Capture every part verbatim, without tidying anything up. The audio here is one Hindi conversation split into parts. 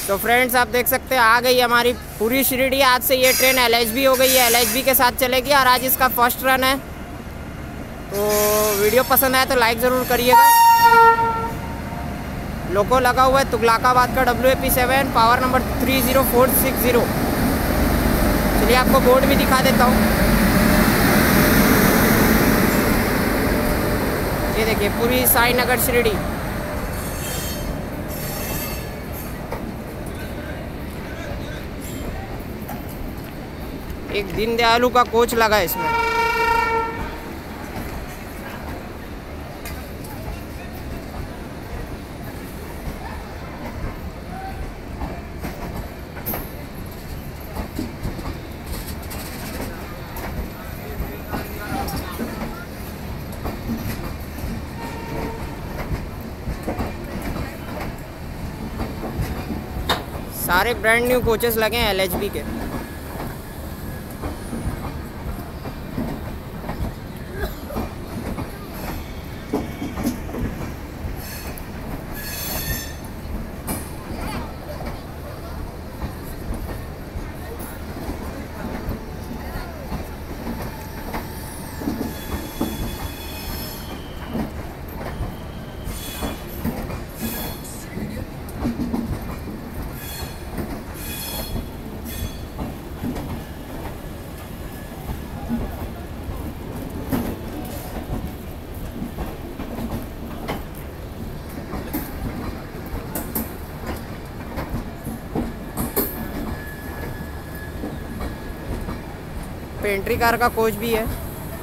तो फ्रेंड्स आप देख सकते हैं आ गई हमारी पूरी शिरडी। आज से ये ट्रेन एल एच बी हो गई है, एल एच बी के साथ चलेगी और आज इसका फर्स्ट रन है। तो वीडियो पसंद आए तो लाइक ज़रूर करिएगा। लोगो लगा हुआ है तुगलकाबाद का W A P seven, power number three zero four six zero. चलिए आपको बोर्ड भी दिखा देता हूँ। ये देखिए पूरी साईनगर शिरडी। एक दीनदयालु का कोच लगा है इसमें। सारे ब्रांड न्यू कोचेस लगे हैं एल एच बी के। पेंट्री कार का कोच भी है।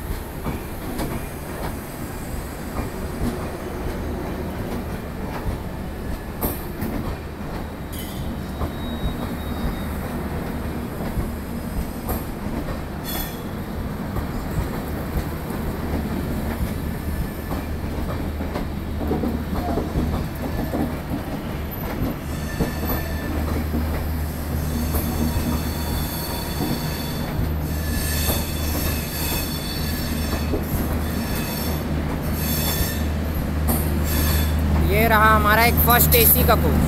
ये रहा हमारा एक फर्स्ट एसी का कोच।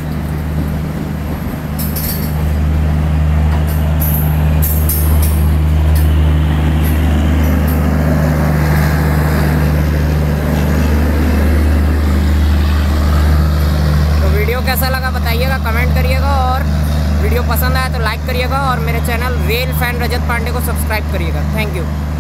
तो वीडियो कैसा लगा बताइएगा, कमेंट करिएगा और वीडियो पसंद आया तो लाइक करिएगा और मेरे channel rail fan Rajat Pandey को सब्सक्राइब करिएगा। Thank you.